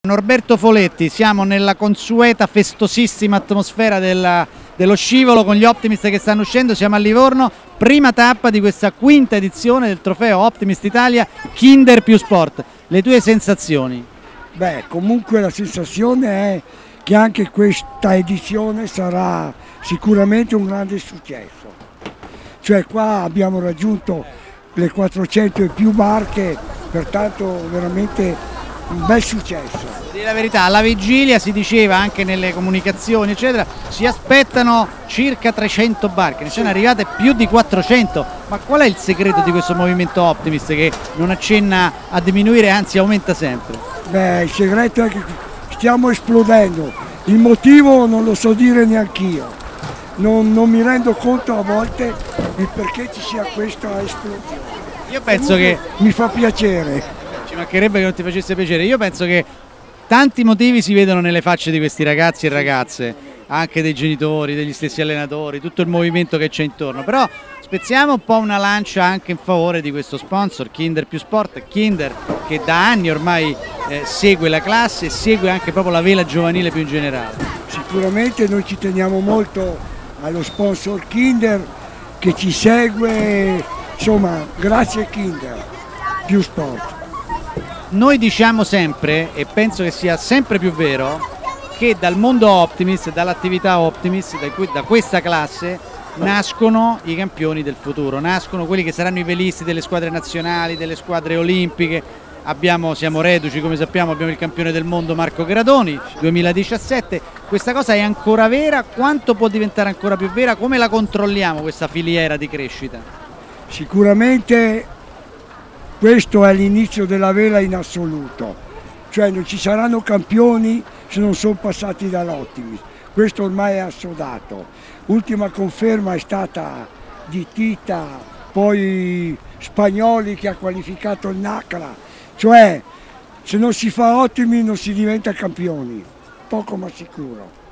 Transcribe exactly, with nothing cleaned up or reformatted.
Norberto Foletti, siamo nella consueta festosissima atmosfera della, dello scivolo con gli Optimist che stanno uscendo, siamo a Livorno, prima tappa di questa quinta edizione del trofeo Optimist Italia Kinder più Sport. Le tue sensazioni? Beh, comunque la sensazione è che anche questa edizione sarà sicuramente un grande successo. Cioè qua abbiamo raggiunto le quattrocento e più barche, pertanto veramente un bel successo. Di la verità, alla vigilia si diceva anche nelle comunicazioni eccetera, si aspettano circa trecento barche, ne sono arrivate più di quattrocento. Ma qual è il segreto di questo movimento Optimist che non accenna a diminuire, anzi aumenta sempre? Beh, il segreto è che stiamo esplodendo, il motivo non lo so dire neanch'io, non, non mi rendo conto a volte il perché ci sia questa esplosione. Io penso Comunque, che mi fa piacere. Ci mancherebbe che non ti facesse piacere. Io penso che tanti motivi si vedono nelle facce di questi ragazzi e ragazze, anche dei genitori, degli stessi allenatori, tutto il movimento che c'è intorno, però spezziamo un po' una lancia anche in favore di questo sponsor Kinder più Sport, Kinder che da anni ormai eh, segue la classe e segue anche proprio la vela giovanile più in generale. Sicuramente noi ci teniamo molto allo sponsor Kinder che ci segue, insomma grazie Kinder più Sport. Noi diciamo sempre, e penso che sia sempre più vero, che dal mondo Optimist, dall'attività Optimist, da questa classe, nascono i campioni del futuro, nascono quelli che saranno i velisti delle squadre nazionali, delle squadre olimpiche. Abbiamo, siamo reduci, come sappiamo, abbiamo il campione del mondo Marco Gradoni, duemiladiciassette. Questa cosa è ancora vera? Quanto può diventare ancora più vera? Come la controlliamo questa filiera di crescita? Sicuramente questo è l'inizio della vela in assoluto, cioè non ci saranno campioni se non sono passati dall'Optimist, questo ormai è assodato. Ultima conferma è stata di Tita, poi Spagnoli che ha qualificato il NACRA, cioè se non si fa Optimist non si diventa campioni, poco ma sicuro.